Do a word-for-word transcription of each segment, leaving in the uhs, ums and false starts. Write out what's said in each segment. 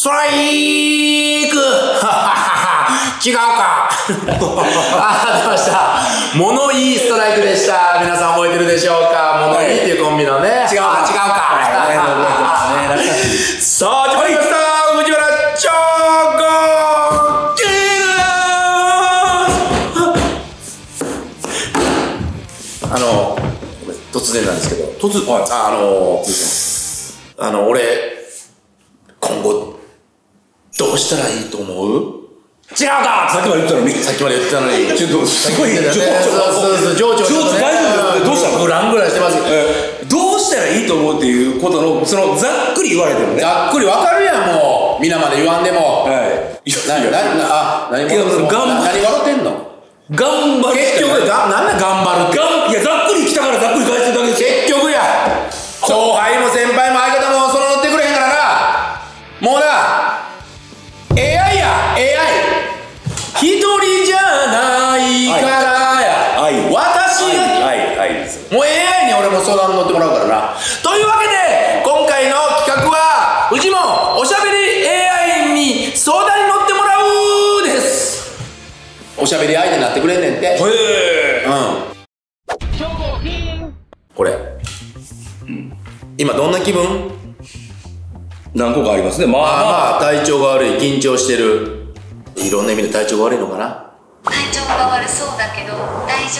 ストライク違うかあ、出ました。物言いストライクでした。皆さん覚えてるでしょうか。物言いっていうコンビのね。 違うか。 違うか。さあ、始まりました。藤原チョコキーあの、突然なんですけど。 突然、 あの、あの、俺、今後、どうしたらいいと思う？ 違うかさっきまで言ったのに。 さっきまで言ってたのに。 ちょっと、すごい、 そうそうそう、情緒。 情緒大丈夫です。どうしたの？ グラングランしてます。 どうしたらいいと思うっていうことの、その、ざっくり言われてもね。 ざっくりわかるやん、もう。皆まで言わんでも。 はい。 な、な、な、あ、何笑ってんの？ 頑張る。 結局、が、なんだ頑張るって。 いや、ざっくり来たからざっくり返してるだけです。 結局や。後輩も先輩も相方もその乗ってくれへんからな。もうな、エーアイ や、エーアイ。一人じゃないからや。 はい。 私が。 はい、はい、です。 もう エーアイ に俺も相談乗ってもらうからな。というわけで、今回の企画は、うちもおしゃべり エーアイ に相談に乗ってもらうです。おしゃべり相手になってくれんねんって。へえ。 うん。これ。うん、今どんな気分？ 何個かありますね。まあまあまあ、体調が悪い、緊張してる。いろんな意味で体調が悪いのかな。 体調が悪そうだけど大丈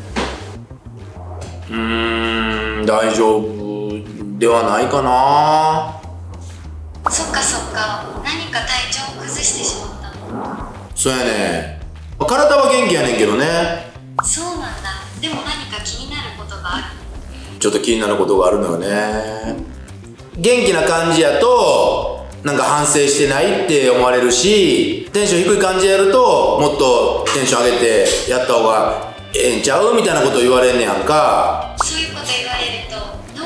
夫？ うーん、大丈夫ではないかな。 そっかそっか、何か体調を崩してしまったの？ そうやね。体は元気やねんけどね。 そうなんだ。でも何か気になることがある？ ちょっと気になることがあるのよね。元気な感じやとなんか反省してないって思われるし、テンション低い感じやるともっとテンション上げてやった方がええんちゃうみたいなこと言われんねやんか。 そういうこと言われるとど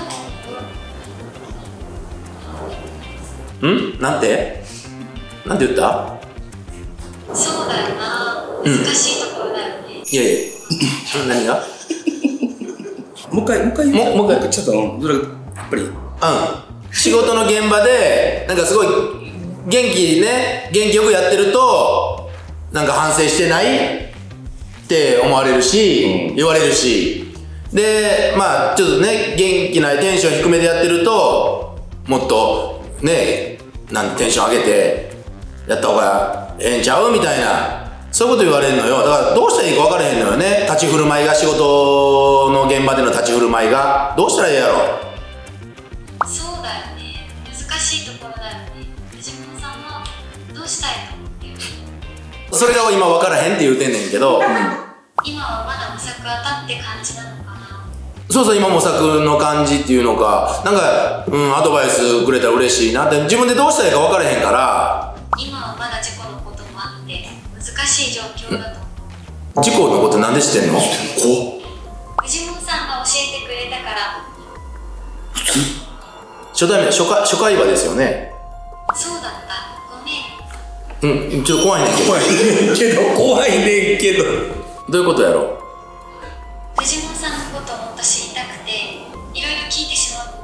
う思う？ん？なんて？なんて言った？ そうだよな、難しいところだよね。 いやいや何が？ もう一回、もう一回もう一回ちょっと、それ、やっぱり。うん。 仕事の現場で、なんかすごい、元気ね、元気よくやってると、なんか反省してないって思われるし、うん、言われるし。で、まあちょっとね、元気なテンション低めでやってると、もっと、ね、なんテンション上げて、やった方がええんちゃうみたいな。そういうこと言われるのよ。だからどうしたらいいか分からへんのよね。立ち振る舞いが、仕事の現場での立ち振る舞いがどうしたらいいやろ。 そうだよね、難しいところだよね。藤本さんはどうしたいと思ってる？ それが今分からへんって言うてんねんけど、うん、 今はまだ模索当たって感じなのかな？ そうそう、今模索の感じっていうのか、なんか、うん、アドバイスくれたら嬉しいなって。自分でどうしたらいいか分からへんから。 今はまだ事故のこともあって難しい状況だと思う。事故のことなんで知ってんの？こ藤本さんが教えてくれたから。 初対面、初回、初回場ですよね。 そうだった、ごめん。 うん、ちょっと怖いねんけど。 怖いねんけど、怖いねんけど。 どういうことやろ？ 藤本さんのことをもっと知りたくて、いろいろ聞いてしまって。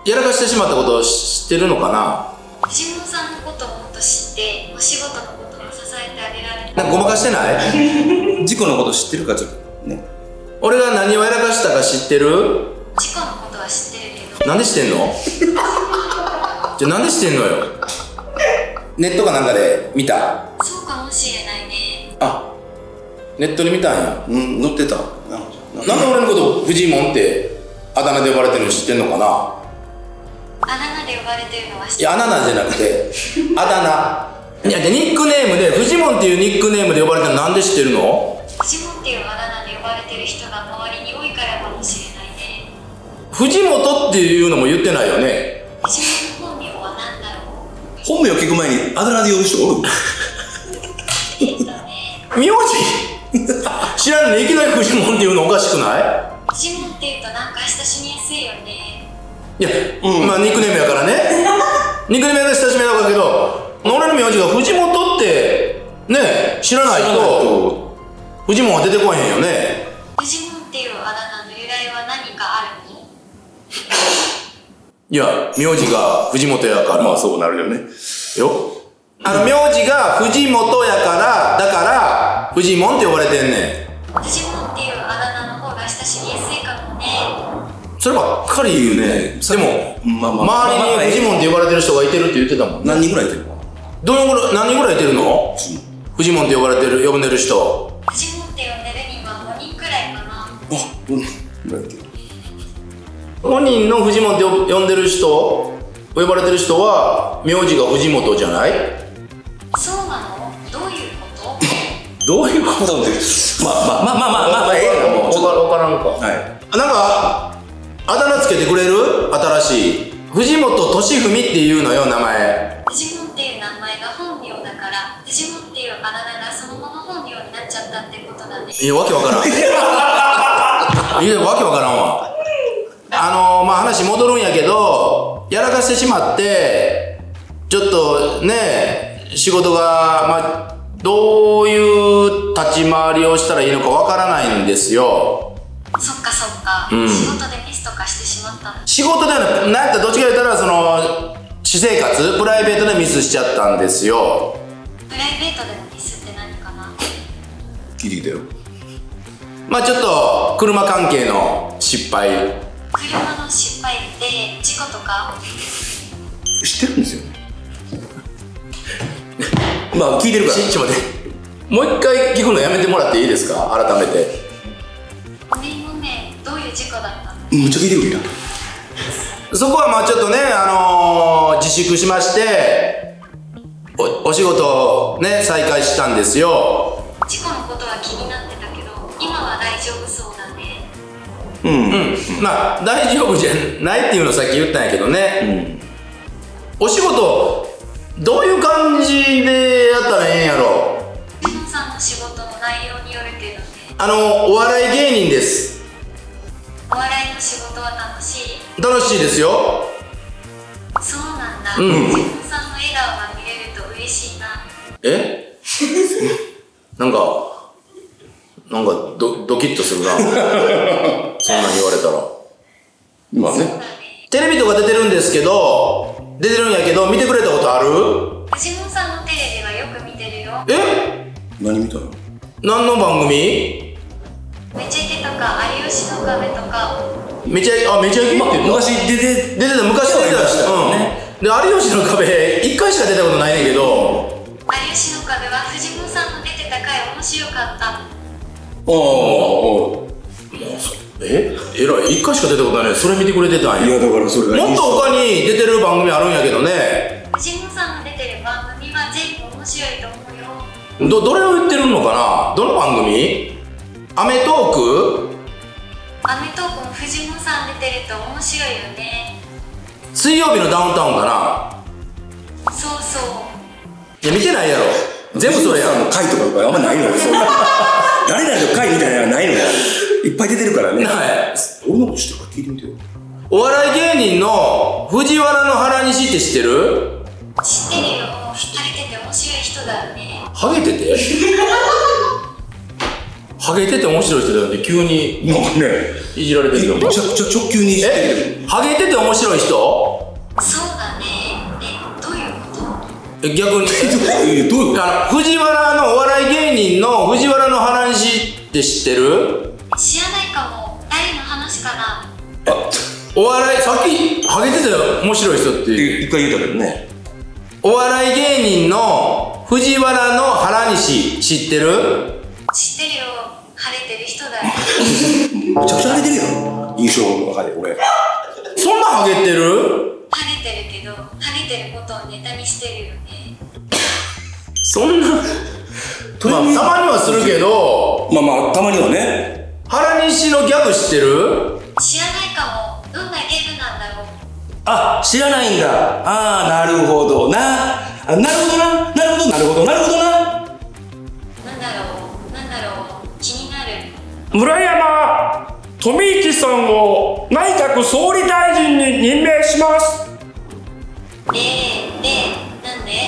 やらかしてしまったことを知ってるのかな？ 藤本さんのことをもっと知って、お仕事のことも支えてあげられる。 なんかごまかしてない？ 事故のこと知ってるかちょっとね。 俺が何をやらかしたか知ってる？ 事故のことは知ってるけど。 なんで知ってんの？じゃあなんで知ってんのよ。ネットかなんかで見た？ そうかもしれないね。 あ、ネットで見たんや。 うん、載ってた。 なんで俺のことフジモンってあだ名で呼ばれてるの知ってんのかな？ あだ名で呼ばれてるのは知ってる。 いや、あだ名じゃなくてあだ名。いや、ニックネームでフジモンっていうニックネームで呼ばれてるのなんで知ってるの？ フジモンっていうあだ名で呼ばれてる人が周りに多いからかもしれないね。 藤本っていうのも言ってないよね。 藤本の本名は何だろう？ 本名聞く前にあだ名で呼ぶ人おる？ えっとね、 名字知らんのにいきなりフジモンっていうのおかしくない？ フジモンっていうとなんか親しみやすいよね。 いや、うん、まあニックネームやからねニックネームやから親しみやからけど、俺の名字が藤本ってね、知らないとフジモンは出てこへんよね。 フジモンっていうあだ名の由来は何かあるの？ いいや、名字が藤本やから。 まあそうなるよね。 よ。あの、名字が藤本やから、だから、フジモンって呼ばれてんねん。 フジモンっていうあだ名の方が親しみやすいかもね。 そればっかり言うね。でも、 まあまあ周りにフジモンって呼ばれてる人がいてるって言ってたもんね。 何人ぐらいいてるの？ どのぐらい、何人ぐらいいてるの？フジモンって呼ばれてる、呼んでる人。 フジモンって呼んでる人はごにんくらいかな。 あ、うん。ぐらいいてる。 本人のフジモンって呼んでる人、呼ばれてる人は、名字が藤本じゃない？ そうなの？どういうこと？ どういうことって、まあまあまあまあまあまあまあ、ええよ、もうちょっと。 わからんか。 はい。 なんか、あだ名つけてくれる？新しい。藤本敏文っていうのよ、名前。 フジモンっていう名前が本名だから、フジモンっていうあだ名がそのまま本名になっちゃったってことだね。 いや、わけわからん。いや、わけわからんわ。あのー、まあ、話戻るんやけど、やらかしてしまって、ちょっとね、仕事が、まあ、どういう立ち回りをしたらいいのかわからないんですよ。 そっかそっか、 うん、 仕事でミスとかしてしまったの？ 仕事ではなく、なんやったらどっちか言ったら、その、私生活、プライベートでミスしちゃったんですよ。 プライベートでのミスって何かな？ 聞いてきたよ。 まあちょっと、車関係の失敗。 車の失敗って事故とか？ 知ってるんですよ。まあ聞いてるから。 ちょっと待って。もう一回聞くのやめてもらっていいですか？改めて。 ごめんごめん、どういう事故だったの？ むっちゃ聞いてくれた。 そこはまあちょっとね、あのー、自粛しまして、お、お仕事ね、再開したんですよ。 事故のことは気になってたけど、今は大丈夫そうだね。 うん、うん、まあ大丈夫じゃないっていうのをさっき言ったんやけどね、うん、お仕事どういう感じでやったらええんやろ。 ジモンさんの仕事の内容によるけどね。 あのお笑い芸人です。 お笑いの仕事は楽しい？ 楽しいですよ。 そうなんだ、 うん、 ジモンさんの笑顔が見れると嬉しいな。 えなんかなんか ド, ドキッとするなそんなん言われたら。 まあね、 テレビとか出てるんですけど、出てるんやけど、見てくれたことある？ フジモンさんのテレビはよく見てるよ。 え？ 何見たの？ 何の番組？ めちゃイケとか有吉の壁とか。 めちゃ、あ、めちゃイケって言った？ 昔出て出てた、昔出てたし、うん、ね、で、有吉の壁いっかいしか出たことないねんけど、 有吉の壁はフジモンさんの出てた回面白かった。 おお、 ええらい、いっかいしか出たことないね。それ見てくれてたんや。 いやだからそれがもっと他に出てる番組あるんやけどね。 フジモンさんの出てる番組は全部面白いと思うよ。 ど、どれを言ってるのかな？どの番組？アメトーク？ アメトークもフジモンさん出てると面白いよね。 水曜日のダウンタウンかな。そうそう。 いや、見てないやろ。全部それやろ。 回とかあんまないのよ。誰々の回みたいなのはないのよ。いっぱい出てるからね。 はい。 俺のこと知ってるから聞いてみてよ。 お笑い芸人の藤原の原西って知ってる？ 知ってるよ。ハゲてて面白い人だよね。 ハゲててハゲてて面白い人だよね。急になんかね、 いじられてるよ。 めちゃくちゃ直球にいじってる。 ハゲてて面白い人？ そうだね。え、どういうこと？ え、逆にえ、どういうこと？ あの藤原のお笑い芸人の藤原の原西って知ってる？ 知らないかも。誰の話かな？ あ、お笑い、さっきハゲてて面白い人って一回言ったけどね。 お笑い芸人の藤原の原西知ってる？ 知ってるよ。晴れてる人だよ。 めちゃくちゃ晴れてるやん。印象の中で俺。 そんなハゲてる？ 晴れてるけど、晴れてることをネタにしてるよね。 そんなまあたまにはするけど、 まあまあたまにはね。 原西のギャグ知ってる？ 知らないかも。どんなギャグなんだろう。 あ、知らないんだ。ああ、なるほどな。あ、なるほどな。なるほど、なるほど、なるほどな。 なんだろう、なんだろう、気になる。 村山富市さんを内閣総理大臣に任命します。 えー、で、なんで？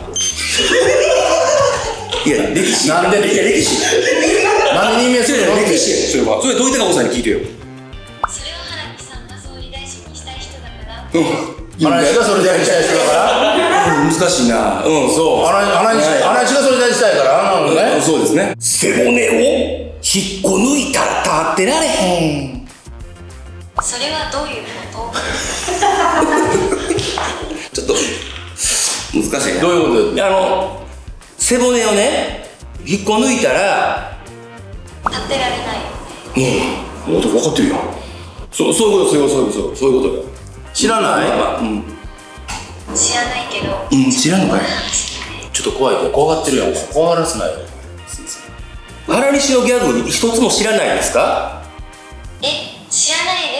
いや、歴史。 なんで？ いや、歴史。 なんで任命するの？ 歴史や。それは。それ、どういったかおさんに聞いてよ。 それは原木さんが総理大臣にしたい人だから。 うん。 穴石がそれでしたい人だから難しいな。うん、そう。 穴石穴石がそれでしたいからあのねそうですね。背骨を引っこ抜いたら立ってられへん。 それはどういうこと？ ちょっと難しいな。 どういうこと？ あの背骨をね引っこ抜いたら立ってられないよね。 うん、分かってるよ。そうそういうことそういうことそういうことそういうことだよ。 知らない？ まあ、うん。 知らないけど。 うん、知らんのかい。 ちょっと怖いけど怖がってるやん怖がらせないよ原西のギャグ一つも知らないですか？ え、知らないです。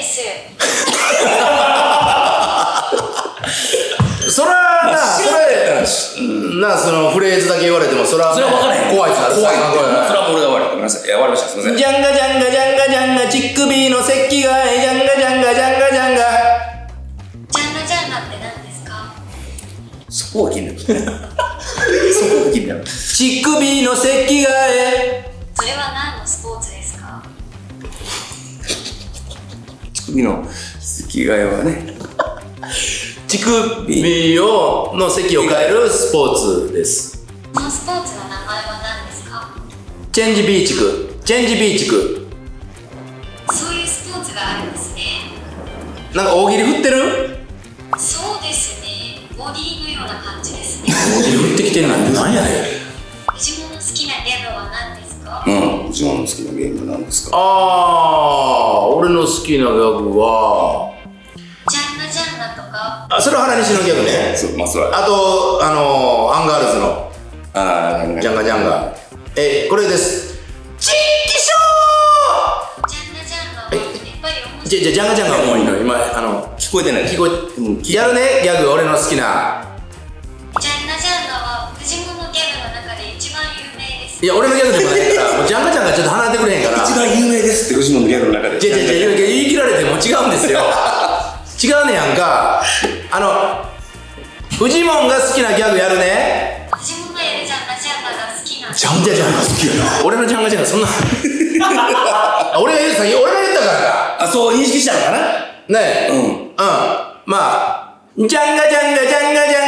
そらなそれなそのフレーズだけ言われてもそらそれは分からへん。 怖いっすな怖い。 怖いそれは俺が悪い。ごめんなさい。いや、終わりました。すみません。 ジャンガジャンガジャンガジャンガ乳首の石器がえジャンガジャンガジャンガジャンガジャンガジャンガって何ですか？ そこが気になる。そこが気になる。 乳首の石器がえそれは何のスポーツですか？ 乳首の好きがいはね。 乳首をの席を変えるスポーツです。 そのスポーツの名前は何ですか？ チェンジビーチクチェンジビーチクそういうスポーツがあるんですね。 なんか大喜利振ってる？ そうですね。ボディのような感じですね。 大喜利振ってきてるなんて何やねん。 藤本の好きなギャグは何ですか？ うん。自分の好きなゲームは何ですか？ あー俺の好きなギャグはジャンガジャンガとか。 あそれは原西のギャグね。 そう、まあ、それは。 あとあのアンガールズのああ、 ジャンガジャンガえこれですチッキショージャンガジャンガはやっぱり面白い。 じゃじゃジャンガジャンガもういいの今あの聞こえてない。 聞こえ、うん、やるねギャグ俺の好きなジャンガジャンガは藤本のギャグの中で一番有名です。 いや俺のギャグでもないからもうジャンガジャンガちょっと離れてくれへんから一番有名ですって、藤本のギャグの中で。 じゃじゃじゃ言い切られても違うんですよ違うねやんかあのフジモンが好きなギャグやるね藤本がやるジャンガジャンガが好きなんです。 ジャンガジャンガ好きやな俺のジャンガジャンガそんな俺が言うた俺が言ったからかあ、そう認識したのかな。 ねえうんうんまあジャンガジャンガジャンガジャンガ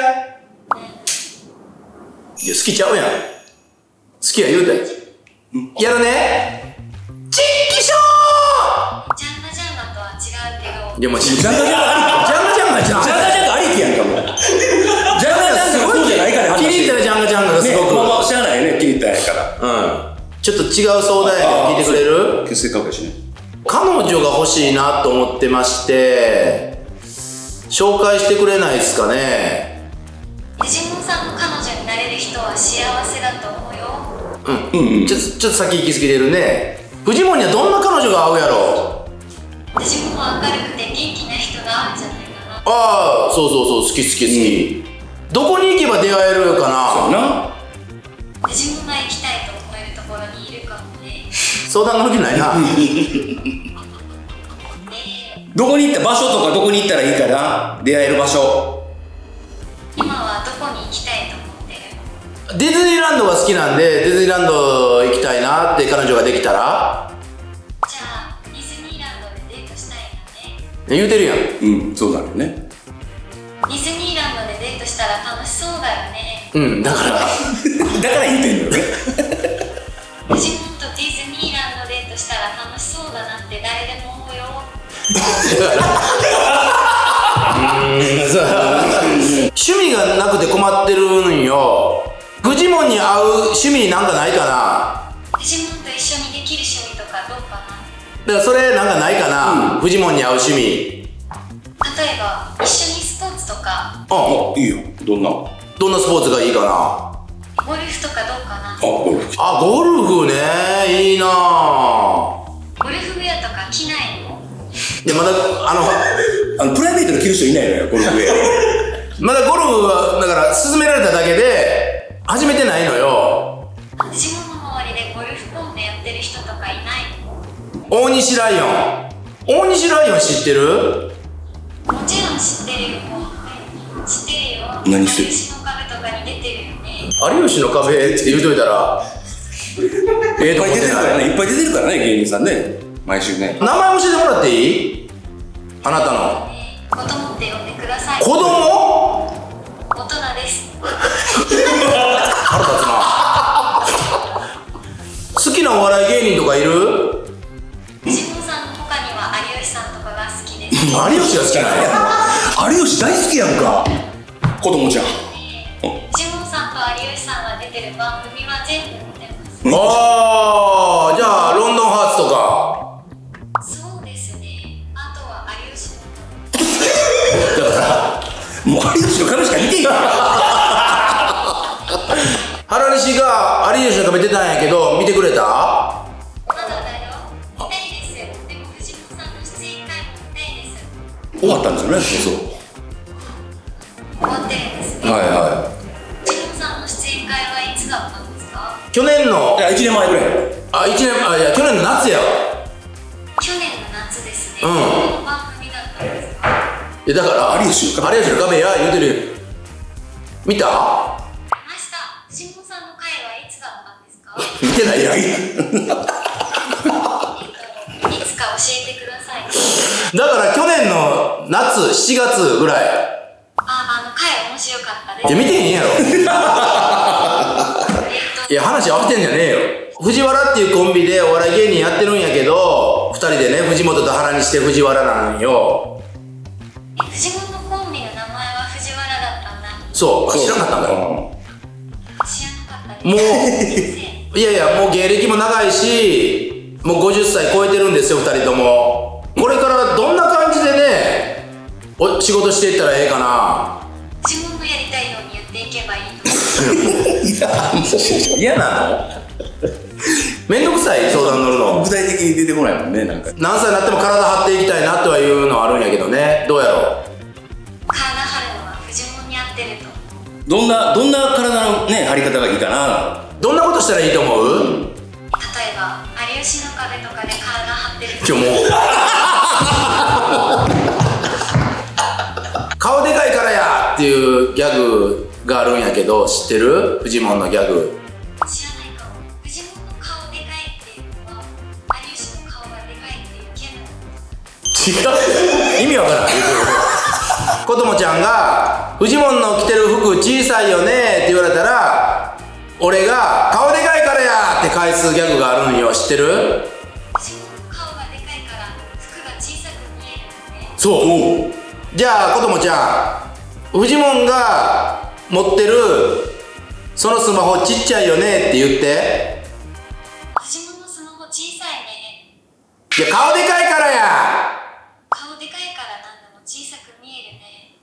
いや好きちゃうやん好きや言うたやんやるねチッキショージャンガジャンガとは違うけど。 いやもうジャンジャンガジャンガあり。 ガジャンガじゃんジャンガジャンガありきやんかもう。ジャンガジャンガがそうじゃないから話。 気に入ったらジャンガジャンガがすごく、 ね、まあまあ知らないよね、気に入ったんやから。 うんちょっと違う相談やけど聞いてくれる？ 結成かもしれない。 彼女が欲しいなと思ってまして紹介してくれないですかね。 藤本さんの彼女になれる人は幸せだと思うよ。 うん、うん、ちょちょっと先行き過ぎてるね。フジモンにはどんな彼女が合うやろ？ 藤本は明るくて元気な人が合うんじゃないかな。 ああそうそうそう好き好き好き、うん、どこに行けば出会えるかな。 そうな。 藤本が行きたいと思えるところにいるかもね。 相談乗る気ないなどこに行った場所とかどこに行ったらいいかな、出会える場所。 今はどこに行きたいと思ってる？ ディズニーランドが好きなんでディズニーランド行きたいなって彼女ができたらじゃあディズニーランドでデートしたいんだね。 言うてるやん。 うん、そうなるよね。 ディズニーランドでデートしたら楽しそうだよね。 うんだからだから言ってんのよね。 藤本とディズニーランドデートしたら楽しそうだなって誰でも思うよ。 趣味がなくて困ってるんよ。フジモンに合う趣味なんかないかな。 藤本と一緒にできる趣味とかどうかな。 だからそれなんかないかな、うん、フジモンに合う趣味。 例えば一緒にスポーツとか。 うんいいよ。どんなどんなスポーツがいいかな。 ゴルフとかどうかな。 あ、ゴルフ。 あ、ゴルフねいいな。 ゴルフウェアとか着ないの？ でまだあのあのプライベートで着る人いないのよ、ゴルフウェア。 まだゴルフはだから勧められただけで始めてないのよ。 藤本の周りでゴルフコンペやってる人とかいないの？ 大西ライオン大西ライオン知ってる？ もちろん知ってるよ。知ってるよ。 何してる？ 有吉の壁とかに出てるよね。 有吉の壁って言うといたらええいっぱい出てるからね、いっぱい出てるからね、芸人さんね、毎週ね。 名前教えてもらっていい？あなたの。 ね、こともって呼んでくだださい。 子供？ 大人です。 腹立つな。好きなお笑い芸人とかいる？ フジモンさんの他には有吉さんとかが好きです。 有吉が好きなんや。 有吉大好きやんか、子供ちゃん。 フジモンさんと有吉さんが出てる番組は全部見てます。 ああ、じゃあロンドンハーツとか。 そうですね。あとは有吉のだからもう有吉の彼しか見ていい。 原西が有吉の壁出たんやけど見てくれた？ まだだよ。見たいです。でもフジモンさんの出演会も見たいです。 終わったんですよね、そうそう。 終わってるんですね。 はいはフジモンさんの出演会はいつだったんですか？ 去年のい。いや、いちねんまえぐらい。 あ一年あいや去年の夏やわ。 去年の夏ですね。 うんこの番組だったんですか？ いやだから有吉の壁有吉の壁や言うてる。見た？ 見ました。フジモンさんの会はいつだったんですか？ 見てないやん。 いつか教えてください。 だから去年の夏しちがつぐらい。 あ、あの会面白かったです。 いや見てへんやろ。 えっといや話合わせてんじゃねえよ。藤原っていうコンビでお笑い芸人やってるんやけど、ふたりでね藤本と原にして藤原なんよ。 フジモンのコンビの名前は藤原だったんだ。 そう知らなかったんだよ。 知らなかったです。 もう先いやいやもう芸歴も長いし、もうごじゅっさい超えてるんですよふたりとも。これからどんな感じでねお仕事していったらええかな。 生フジモンのやりたいようにやっていけばいいと嫌なの？めんどくさい相談乗るの。 具体的に出てこないもんね、なんか。 何歳になっても体張っていきたいなとはいうのはあるんやけどね。どうやろう。 体張るのはフジモンに合ってると思う。 どんな、どんな体のね、張り方がいいかな。 どんなことしたらいいと思う？ 例えば有吉の壁とかで体張ってるちょもう顔でかいからやっていうギャグがあるんやけど知ってる？フジモンのギャグ。 知らないかも。フジモンの顔でかいっていうのは有吉の顔がでかいっていうギャグ。 違う意味わからん。子供ちゃんがフジモンの着てる服小さいよねって言われたら、俺が顔でかいからやって返すギャグがあるんよ。知ってる？ フジモンの顔がでかいから服が小さく見えるんだね。 そう。じゃあ子供ちゃん、フジモンが持ってるそのスマホちっちゃいよねって言って。 フジモンのスマホ小さいね。 いや顔でかいからや。 顔でかいからなんでも小さく見えるね。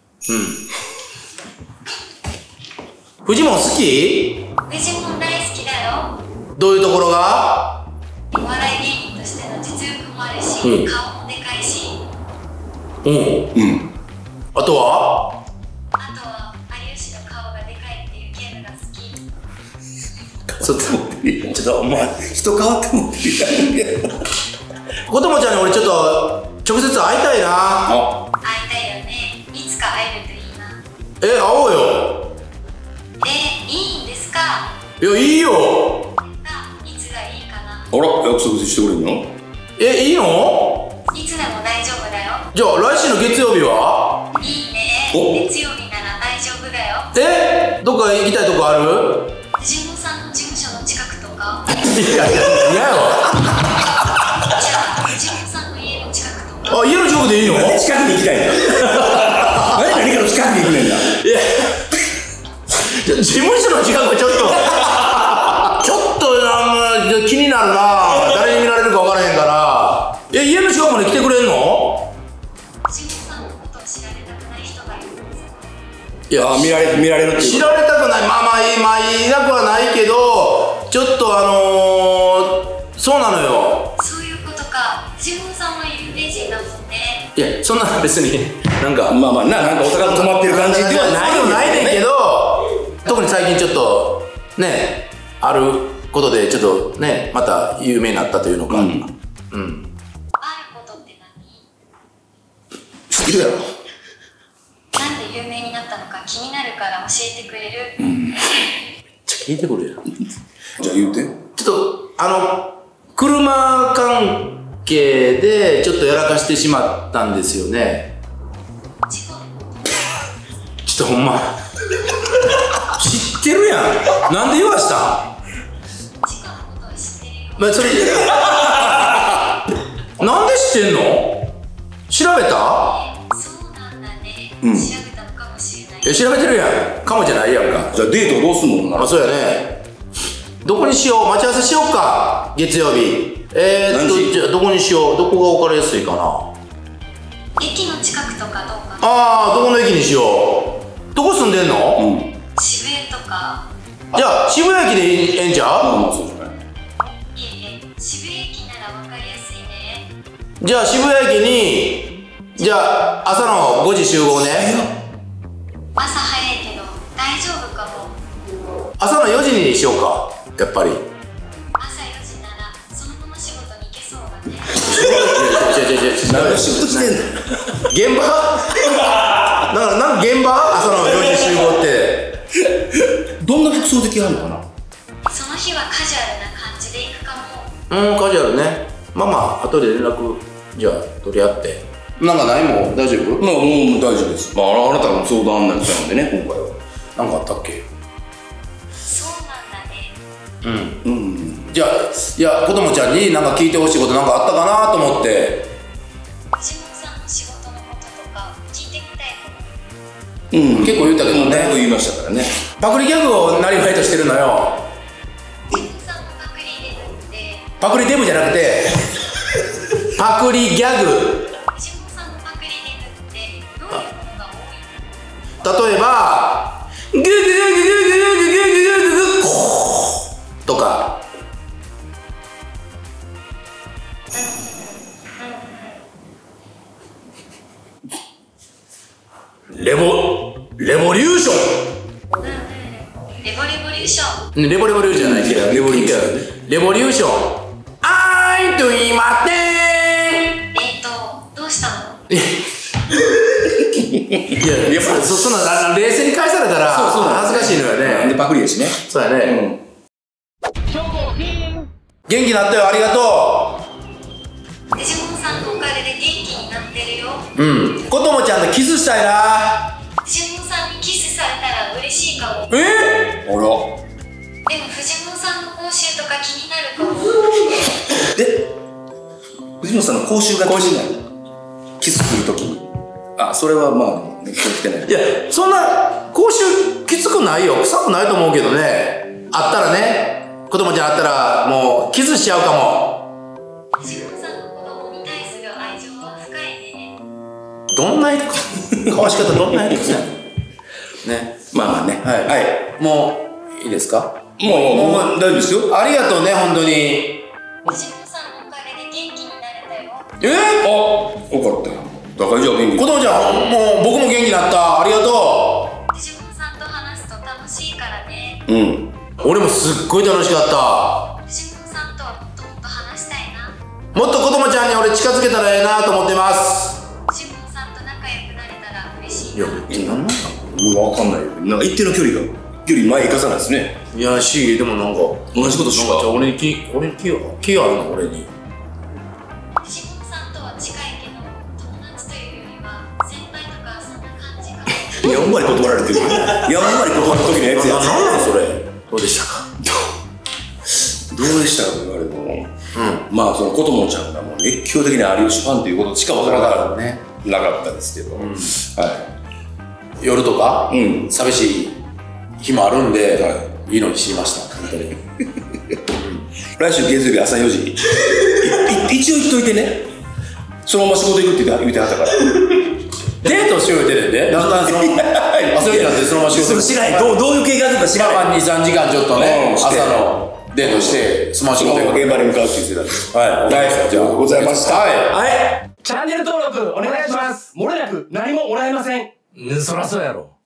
うん。フジモン好き？ フジモン大好きだよ。 どういうところが？ お笑い芸人としての実力もあるし、 うん顔もでかいし、 うん。 うん。 あとは？ あとは有吉の顔がでかいっていうゲームが好き。 ちょっとちょっと、お前、人変わってもって言うから。 子供ちゃんに俺ちょっと直接会いたいな。 あ、 会いたいよね。いつか会えるといいな。 え、会おうよ。 え、いいんですか？ いや、いいよ。 あ、いつがいいかな。 あら、約束してくれんの？ え、いいの？ いつでも大丈夫だよ。 じゃあ来週の月曜日は？ いいね。 お月曜日なら大丈夫だよ。 え、どっか行きたいとこある？ フジモンさんの事務所の近くとか。 いやいや、嫌よ。 じゃあ、フジモンさんの家の近くとか。 あ、家の近くでいいの？ なんで近くに行きたいんだ。何何かの近くに行くねんだ。 いや、事務所の近くはちょっとちょっとなんか気になるな。誰に見られるか分からへんから。え、家の近くまで来てくれんの？ フジモンさんのことを知られたくない人がいるんですか？ いや、 あ、見られ、見られるっていう。 知られたくない。まあまあいい、まあいなくはないけど、ちょっとあのー、そうなのよ。 そういうことか。フジモンさんは有名人だもんね。 いや、そんな別になんかまあまあな、なんかお互い止まってる感じではないよ。ないねんけど。 ど、特に最近ちょっとね、あることでちょっとね、また有名になったというのか。うん。うん、 あることって何？ 知ってるやろ。 なんで有名になったのか気になるから教えてくれる？ めっちゃ聞いてくれよ。 じゃあ言うて。 ちょっとあの車関係でちょっとやらかしてしまったんですよね。 事故？ ちょっとほんま知ってるやん。なんで言わしたん？ チコのことは知ってるよ。 まあ、それなんで知ってんの？調べた？ そうなんだね、 うん調べたのかもしれない。 え、調べてるやん。かもじゃないやんか。 じゃあデートどうすんのほんなら。 あ、そうやね。どこにしよう？待ち合わせしようか。月曜日。えー、っと、 何時？ じゃあどこにしよう？どこが分かりやすいかな。 駅の近くとかどうかな。 あー、どこの駅にしよう？どこ住んでんの？ うん。 渋谷とか。 じゃあ、渋谷駅でええんちゃう？ まあまあそうじゃない。 いえいえ、渋谷駅なら分かりやすいね。 じゃあ、渋谷駅に、じゃあ、朝のごじ集合ね。 朝早いけど大丈夫かも。 朝のよじにしようか。やっぱり。 朝よじならそのまま仕事に行けそうだね。 違う違う違う違う。 何の仕事してんの？ 現場だからなんか現場朝のよじ集合って。 どんな服装できはんのかな？ その日はカジュアルな感じで行くかも。 うん、カジュアルね。まあまあ、後で連絡、じゃあ、取り合って。なんかないもん、大丈夫？ まあもう大丈夫です。まああなたの相談なんしたのでね、今回は。 なんかあったっけ？ そうなんだね。 うん。 うん。 じゃあ、いや、子供ちゃんになんか聞いてほしいことなんかあったかなと思って。 藤本さんの仕事のこととか聞いてみたいかも。 うん、 結構言ったけどねだいぶ言いましたからね。 パクリギャグをなりわいとしてるのよ。 藤本さんのパクリデブって、 パクリデブじゃなくて、パクリギャグ。 藤本さんのパクリデブってどういうものが多いの？ 例えば、グーグーグーグーグーグーグーグーグーグーコーとか。レボ、レボリューショうんうん。レボレボリューション。 ン。レボレボリューションじゃないけど、レボリューション。レボリューション。あーいと言いません。 えーと、どうしたの？ いや、やっぱそそんな冷静に返されたらそうそう恥ずかしいのよね。 でパクリやしね。 そうやね。元気になったよ、ありがと藤本さんのおかげで元気になってるよ。 う。うん。子供ちゃんとキスしたいな。 藤本さんにキスされたら嬉しいかも。 えあら。 でも藤本さんの報酬とか気になるかも。 で、藤本さんの口臭が気になる。キスするときに。あ、それはまあ、気をつけない。 いや、そんな口臭きつくないよ。臭くないと思うけどね。あったらね、子供ちゃんあったらもうキスしちゃうかも。 藤本さんの子供に対する愛情は深いね。 どんなかわし方どんなやつやねね。 まあまあね。 はい。 はい。 もういいですか？ もう、もう、大丈夫ですよ。 ありがとうね、本当に。 藤本さんのおかげで元気になれたよ。 えあ、よかったよ。だからじゃあ元気子供ちゃん、もう僕も元気になった。ありがと藤本さんと話すと楽しいからね。 うん。 う。俺もすっごい楽しかった。 藤本さんとはもっともっと話したいな。 もっと子供ちゃんに俺近づけたらええなと思ってます。 藤本さんと仲良くなれたら嬉しいいや、 な。 別になんなんだもうわかんないよ。なんか一定の距離が、距離前行かさないですね。 いや、し、でもなんか、 同じことしなんかじゃあか。 俺に気、俺に気が、気があるの俺に。 藤本さんとは近いけど、友達というよりは先輩とかそんな感じかも。 やんばり断られてる。やんばり断る時のやつやな、なんなんそれ。どうでしたか？ どうでしたかと言われても、うん、まあその子供ちゃんがもう熱狂的な有吉ファンということしかわからなかったね。 なかったですけど、 んは夜とか、 い。うん。 寂しい日もあるんで、、 はいいのに知りました。本当に。 来週月曜日朝よじ。いい一応言っといてね。そのまま仕事行くって言って言ってはったから。 デートしよう言うてるんで、だんだんその、朝よじなんてそのまま仕事それ知らない。どうどういう計画か知らない。 まあに、さんじかんちょっとね、 うんして朝のデートして、スマホ仕仕事行く。 事が現場に向かうって言ってたんです。 はい。 はい。じゃあございました。 はい。 はい。 チャンネル登録お願いします。もれなく何ももらえません。 そらそうやろ。